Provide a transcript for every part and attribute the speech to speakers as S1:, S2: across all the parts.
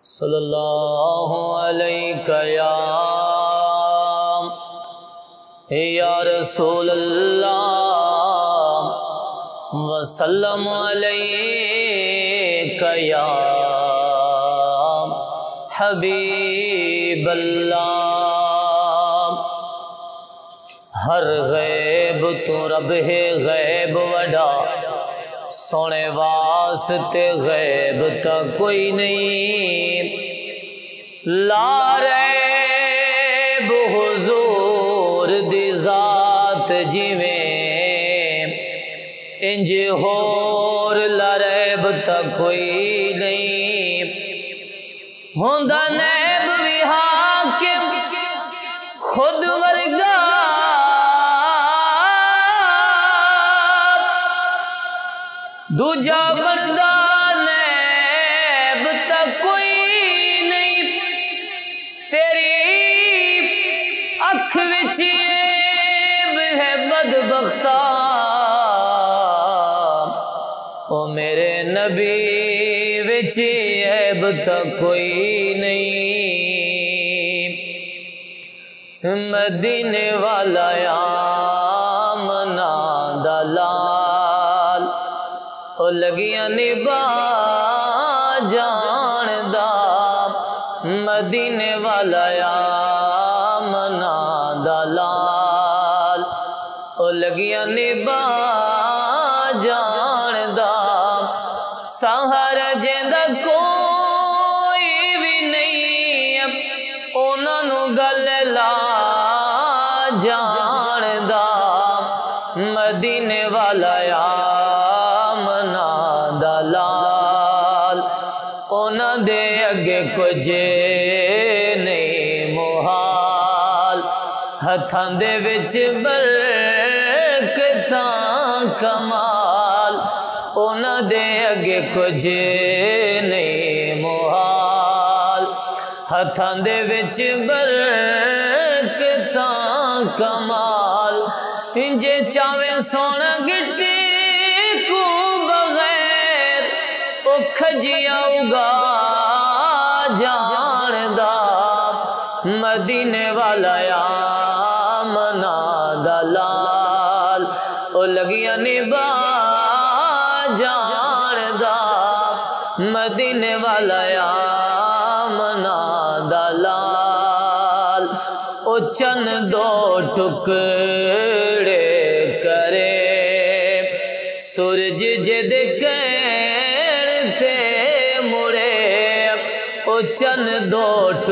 S1: صلی اللہ علیہ یا رسول اللہ وسلم علیہ یا حبیب اللہ۔ ہر غیب تو رب ہے غیب وڈا، سونے واسطے غیب تا کوئی نہیں، لا ریب حضور دی ذات جویں انج ہور لا ریب تا کوئی نہیں، ہوندا نیب وی حاکم خود ورگا، دوجا بندہ نیب تا کوئی نہیں، تیری اکھ وچ عیب ہے بدبختہ، او میرے نبی وچ عیب تا کوئی نہیں۔ مدینے والا آمنا دلال او لگیاں نبا جان دا، مدینے والا آمنا دلال او لگیاں نبا جان دا، سہارا جیندا کوئی بھی نہیں، اونا نو گل لا جان دا، مدینے والا آمنا دلال اونا دے اگے کچھ نہیں محال، ہتھاں دے وچ برکتاں کمال، اونا دے اگے کچھ نہیں محال، ہتھاں دے وچ برکتاں کمال، انجے چاویں سونا گٹی کو بغیر او کھجیا اگا جان دا، مدینے والا آمنا دلال او لگیا نبا جان دا، مدینے والا آمنا دلال او چند دو ٹکڑے کرے سورج جد کین تے مڑے، او چند دو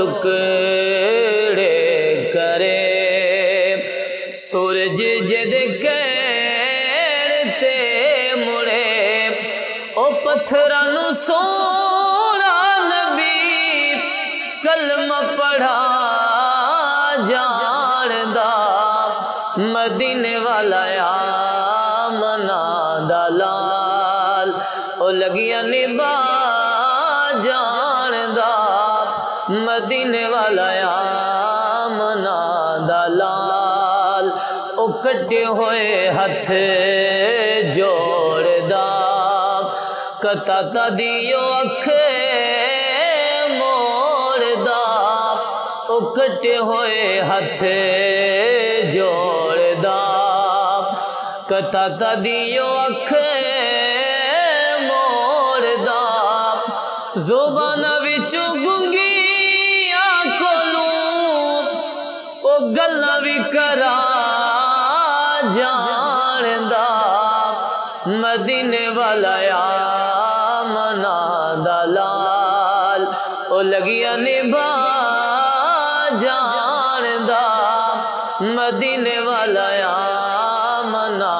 S1: ٹکڑے کرے سورج جد کین تے مڑے، او پتھراں سونا نبی کلمہ پڑھا جان دا، مدینے والا آمنا دلال او لگیا نبا جان دا، مدینے والا آمنا دلال او کٹے ہوئے ہتھ جوڑ دا، کتا تا دیو اکھ موڑ دا، او کٹے ہوئے ہتھ جوڑ دا، کتا تا دیو اکھ موڑ دا، زبان وچوں گنگیاں کولوں او گلاں وی کرا جان دا، مدینے والا آمنا دلال او لگیا نبا جان دا، مدینے والا آمنا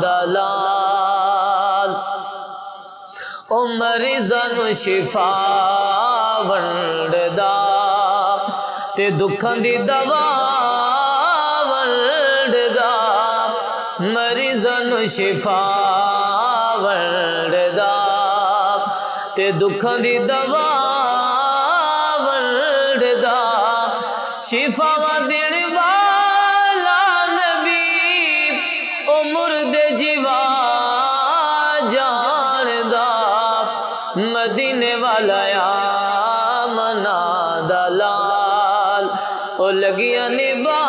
S1: دلال او مریضاں نو شفا ونڈدا تے دکھاں دی دوا ونڈدا، مریضاں نو شفا ونڈدا تے دکھاں دی دوا ونڈدا، شفا دین والا نبی او مردے جیوا جان دا، مدینے والا او لگیاں نبا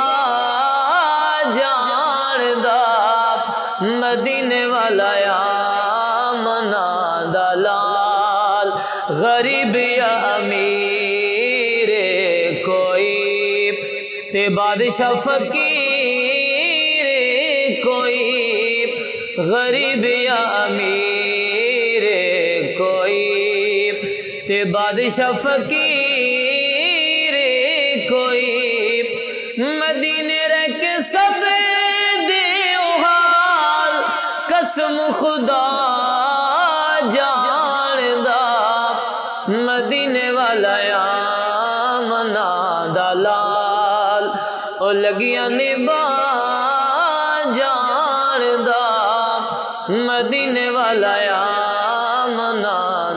S1: جان دا مدینے والا یا منا دلال غریب یا امیر کوئی تے بادشاہ فقیر کوئی غریب یا امیر کوئی تے بادشاہ فقیر کوئی مدینے رہ کے سب دیو حال قسم خدا جان دا مدینے والا یا منا دلال او لگیاں نبا جان دا مدینے والا یا منا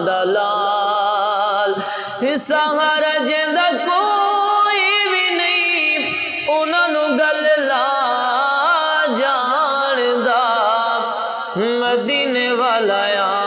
S1: دلال سہارا جیندا کوئی بھی نہیں انہاں نو گل لا جان دا مدینے والا یا